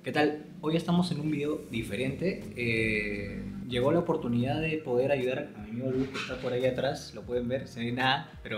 ¿Qué tal? Hoy estamos en un video diferente. Llegó la oportunidad de poder ayudar a mi amigo Luis que está por ahí atrás. Lo pueden ver, se ve nada, pero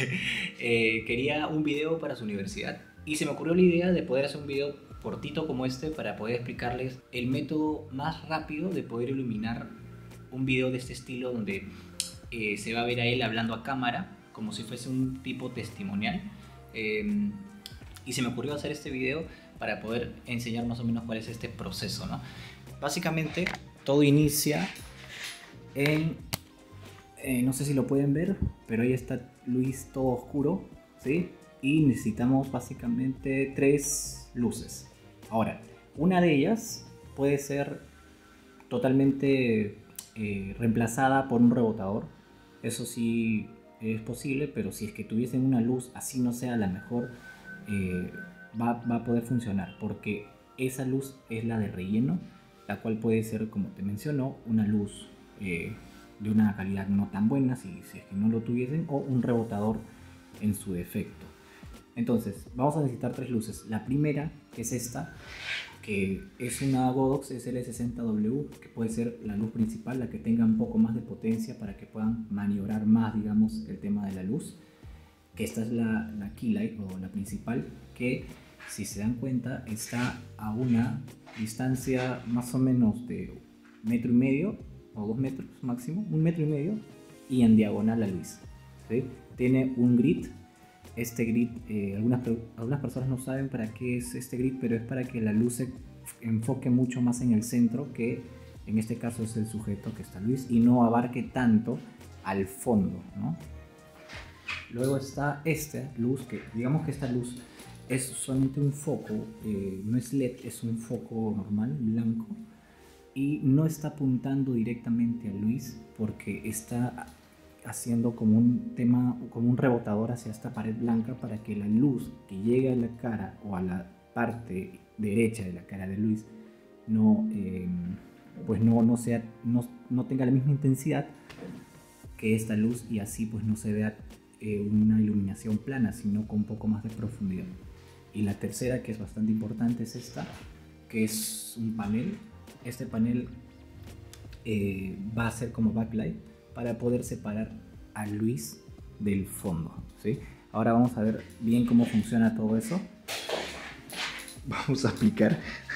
quería un video para su universidad. Y se me ocurrió la idea de poder hacer un video cortito como este para poder explicarles el método más rápido de poder iluminar un video de este estilo donde se va a ver a él hablando a cámara como si fuese un tipo testimonial. Eh, y se me ocurrió hacer este video para poder enseñar más o menos cuál es este proceso, ¿no? Básicamente todo inicia en, no sé si lo pueden ver, pero ahí está Luis todo oscuro, ¿sí? Y necesitamos básicamente tres luces. Ahora, una de ellas puede ser totalmente reemplazada por un rebotador. Eso sí es posible, pero si es que tuviesen una luz, así no sea la mejor, va a poder funcionar, porque esa luz es la de relleno, la cual puede ser, como te menciono, una luz de una calidad no tan buena si es que no lo tuviesen, o un rebotador en su defecto. Entonces vamos a necesitar tres luces. La primera, que es esta, que es una Godox SL60W, que puede ser la luz principal, la que tenga un poco más de potencia para que puedan maniobrar más, digamos, el tema de la luz. Que esta es la key light o la principal, que si se dan cuenta está a una distancia más o menos de 1,5 m o 2 metros máximo, 1,5 m, y en diagonal a Luis, ¿sí? Tiene un grid. Este grid, algunas personas no saben para qué es este grid, pero es para que la luz se enfoque mucho más en el centro, que en este caso es el sujeto que está Luis, y no abarque tanto al fondo, ¿no? Luego está esta luz, que digamos que esta luz es solamente un foco, no es LED, es un foco normal, blanco, y no está apuntando directamente a Luis porque está haciendo como un tema, como un rebotador hacia esta pared blanca para que la luz que llegue a la cara o a la parte derecha de la cara de Luis no, pues no tenga la misma intensidad que esta luz, y así pues no se vea una iluminación plana, sino con un poco más de profundidad. Y la tercera, que es bastante importante, es esta, que es un panel. Este panel va a ser como backlight para poder separar a Luis del fondo, ¿sí? Ahora vamos a ver bien cómo funciona todo eso. Vamos a aplicar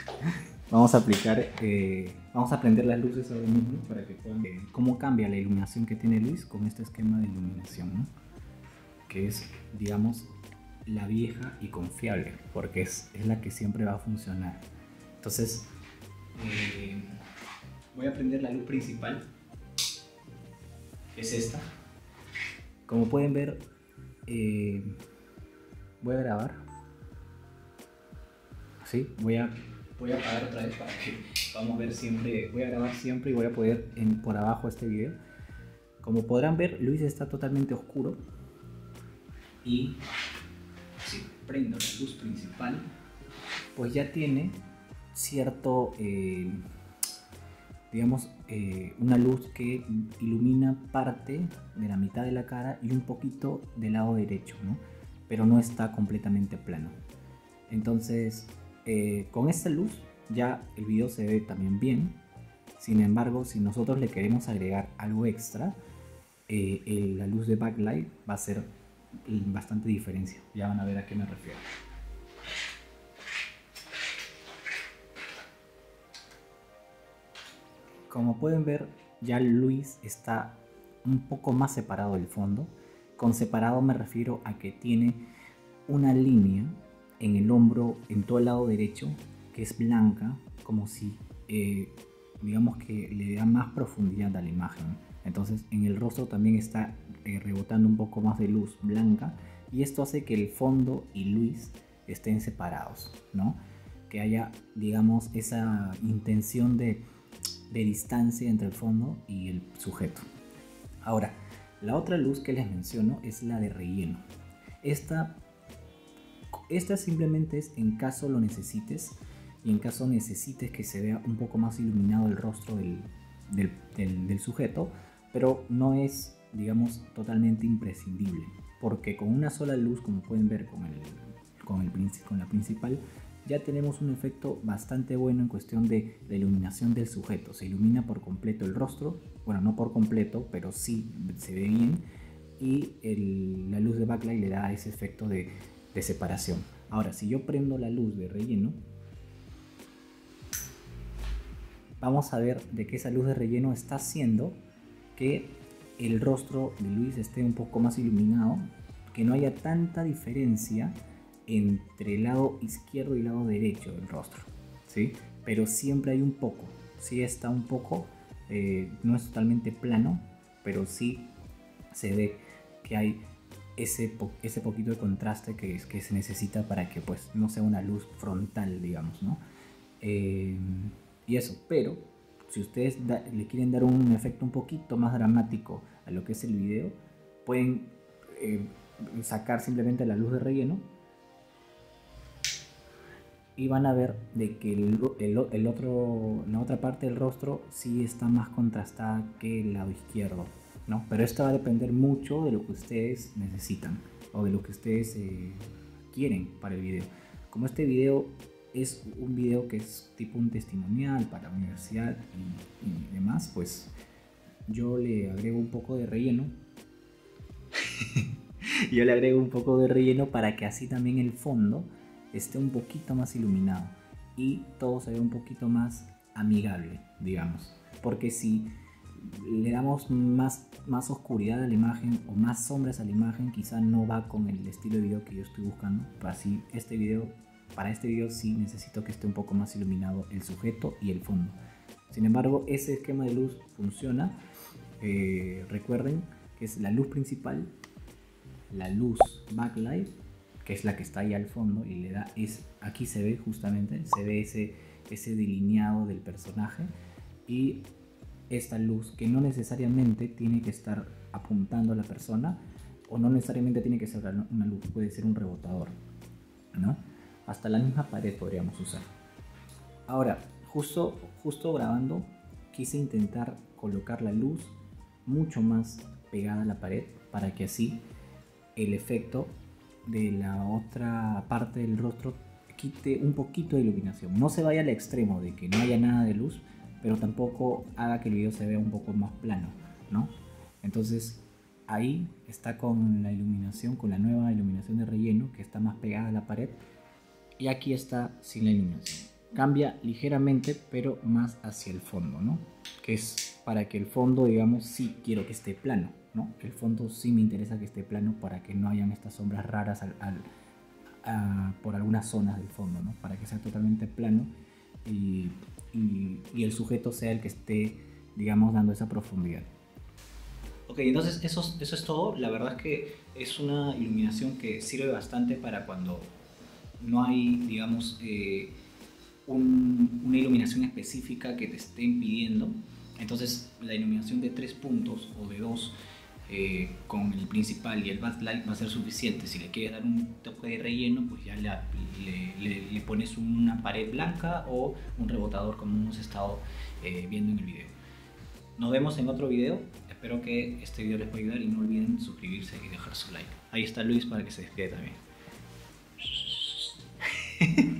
vamos a prender las luces ahora mismo para que puedan ver cómo cambia la iluminación que tiene Luis con este esquema de iluminación, ¿no? Que es, digamos, la vieja y confiable, porque es la que siempre va a funcionar. Entonces voy a prender la luz principal, que es esta. Como pueden ver, voy a grabar, ¿sí? Voy a apagar otra vez para que podamos ver siempre. Voy a grabar siempre y voy a poner por abajo este video. Como podrán ver, Luis está totalmente oscuro, y si prendo la luz principal, pues ya tiene cierto, digamos, una luz que ilumina parte de la mitad de la cara y un poquito del lado derecho, ¿no? Pero no está completamente plano. Entonces, con esta luz ya el video se ve también bien. Sin embargo, si nosotros le queremos agregar algo extra, la luz de backlight va a ser bastante diferencia. Ya van a ver a qué me refiero. Como pueden ver, ya Luis está un poco más separado del fondo. Con separado me refiero a que tiene una línea en el hombro, en todo el lado derecho, que es blanca, como si digamos que le da más profundidad a la imagen. Entonces en el rostro también está rebotando un poco más de luz blanca, y esto hace que el fondo y Luis estén separados, ¿no? Que haya, digamos, esa intención de distancia entre el fondo y el sujeto. Ahora, la otra luz que les menciono es la de relleno. Esta simplemente es en caso lo necesites, y en caso necesites que se vea un poco más iluminado el rostro del sujeto, pero no es, digamos, totalmente imprescindible, porque con una sola luz, como pueden ver con la principal, ya tenemos un efecto bastante bueno en cuestión de la iluminación del sujeto. Se ilumina por completo el rostro, bueno, no por completo, pero sí se ve bien, y la luz de backlight le da ese efecto de separación. Ahora, si yo prendo la luz de relleno, vamos a ver de que esa luz de relleno está haciendo que el rostro de Luis esté un poco más iluminado, que no haya tanta diferencia entre el lado izquierdo y el lado derecho del rostro, ¿sí? Pero siempre hay un poco, sí está un poco, no es totalmente plano, pero sí se ve que hay ese poquito de contraste que se necesita para que pues no sea una luz frontal, digamos, ¿no? Y eso, pero si ustedes le quieren dar un efecto un poquito más dramático a lo que es el video, pueden sacar simplemente la luz de relleno y van a ver de que la otra parte del rostro sí está más contrastada que el lado izquierdo, ¿no? Pero esto va a depender mucho de lo que ustedes necesitan o de lo que ustedes quieren para el video. Como este video es un video que es tipo un testimonial para la universidad y demás, pues yo le agrego un poco de relleno. Yo le agrego un poco de relleno para que así también el fondo esté un poquito más iluminado y todo se vea un poquito más amigable, digamos. Porque si le damos más oscuridad a la imagen o más sombras a la imagen, quizá no va con el estilo de video que yo estoy buscando. Para este video sí necesito que esté un poco más iluminado el sujeto y el fondo. Sin embargo, ese esquema de luz funciona. Recuerden que es la luz principal, la luz backlight, que es la que está ahí al fondo y le da, aquí se ve justamente, se ve ese delineado del personaje, y esta luz que no necesariamente tiene que estar apuntando a la persona o no necesariamente tiene que ser una luz, puede ser un rebotador, ¿no? Hasta la misma pared podríamos usar. Ahora, justo grabando quise intentar colocar la luz mucho más pegada a la pared para que así el efecto de la otra parte del rostro quite un poquito de iluminación. No se vaya al extremo de que no haya nada de luz, pero tampoco haga que el video se vea un poco más plano, ¿no? Entonces ahí está con la iluminación, con la nueva iluminación de relleno que está más pegada a la pared, y aquí está sin la iluminación. Cambia ligeramente, pero más hacia el fondo, ¿no? Que es para que el fondo, digamos, sí quiero que esté plano, ¿no? El fondo sí me interesa que esté plano para que no hayan estas sombras raras por algunas zonas del fondo, ¿no? Para que sea totalmente plano y el sujeto sea el que esté, digamos, dando esa profundidad. Ok, entonces eso es todo. La verdad es que es una iluminación que sirve bastante para cuando no hay, digamos, una iluminación específica que te esté impidiendo. Entonces la iluminación de 3 puntos o de 2 con el principal y el backlight va a ser suficiente. Si le quieres dar un toque de relleno, pues ya le pones una pared blanca o un rebotador como hemos estado viendo en el video. Nos vemos en otro video. Espero que este video les pueda ayudar y no olviden suscribirse y dejar su like. Ahí está Luis para que se despide también.